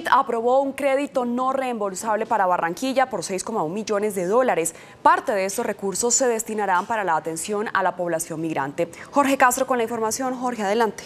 BID aprobó un crédito no reembolsable para Barranquilla por 6,1 millones de dólares. Parte de estos recursos se destinarán para la atención a la población migrante. Jorge Castro con la información. Jorge, adelante.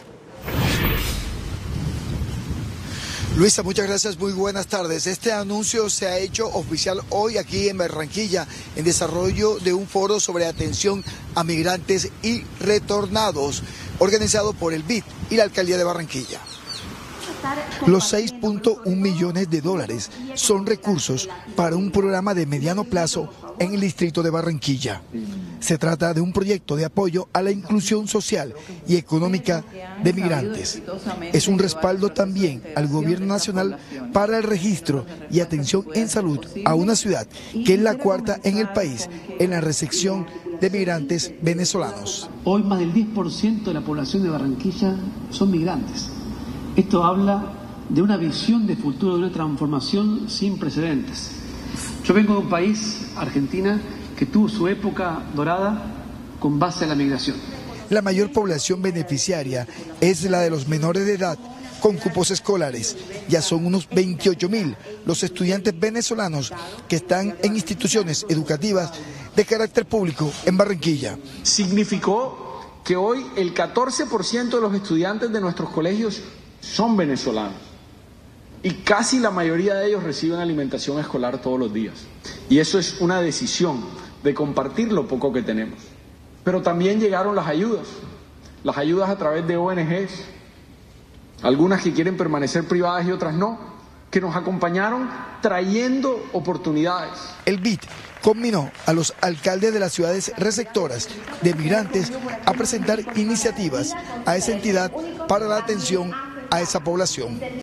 Luisa, muchas gracias, muy buenas tardes. Este anuncio se ha hecho oficial hoy aquí en Barranquilla, en desarrollo de un foro sobre atención a migrantes y retornados, organizado por el BID y la Alcaldía de Barranquilla. Los 6,1 millones de dólares son recursos para un programa de mediano plazo en el distrito de Barranquilla. Se trata de un proyecto de apoyo a la inclusión social y económica de migrantes. Es un respaldo también al gobierno nacional para el registro y atención en salud a una ciudad que es la cuarta en el país en la recepción de migrantes venezolanos. Hoy más del 10% de la población de Barranquilla son migrantes. Esto habla de una visión de futuro, de una transformación sin precedentes. Yo vengo de un país, Argentina, que tuvo su época dorada con base en la migración. La mayor población beneficiaria es la de los menores de edad con cupos escolares. Ya son unos 28.000 los estudiantes venezolanos que están en instituciones educativas de carácter público en Barranquilla. Significó que hoy el 14% de los estudiantes de nuestros colegios son venezolanos y casi la mayoría de ellos reciben alimentación escolar todos los días. Y eso es una decisión de compartir lo poco que tenemos. Pero también llegaron las ayudas a través de ONGs, algunas que quieren permanecer privadas y otras no, que nos acompañaron trayendo oportunidades. El BID combinó a los alcaldes de las ciudades receptoras de migrantes a presentar iniciativas a esa entidad para la atención a esa población.